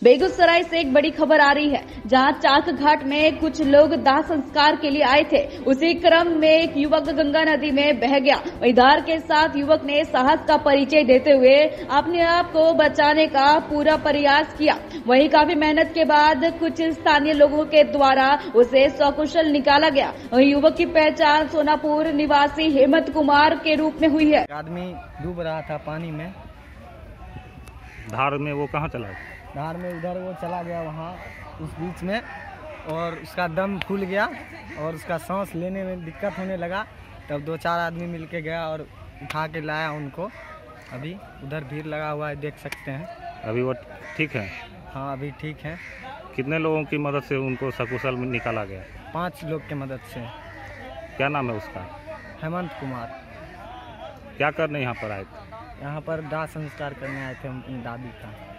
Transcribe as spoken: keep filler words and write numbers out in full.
बेगूसराय से एक बड़ी खबर आ रही है, जहां चाक घाट में कुछ लोग दाह संस्कार के लिए आए थे। उसी क्रम में एक युवक गंगा नदी में बह गया। धार के साथ युवक ने साहस का परिचय देते हुए अपने आप को बचाने का पूरा प्रयास किया। वहीं काफी मेहनत के बाद कुछ स्थानीय लोगों के द्वारा उसे सकुशल निकाला गया। वहीं युवक की पहचान सोनापुर निवासी हेमंत कुमार के रूप में हुई है। आदमी डूब रहा था पानी में, धार में। वो कहाँ चला? धार में उधर वो चला गया वहाँ उस बीच में, और उसका दम फूल गया और उसका सांस लेने में दिक्कत होने लगा। तब दो चार आदमी मिलके गया और उठा के लाया उनको। अभी उधर भीड़ लगा हुआ है, देख सकते हैं। अभी वो ठीक है? हाँ, अभी ठीक है। कितने लोगों की मदद से उनको सकुशल में निकाला गया? पांच लोग की मदद से। क्या नाम है उसका? हेमंत कुमार। क्या करने यहाँ पर आए थे? यहाँ पर दाह संस्कार करने आए थे अपनी दादी का।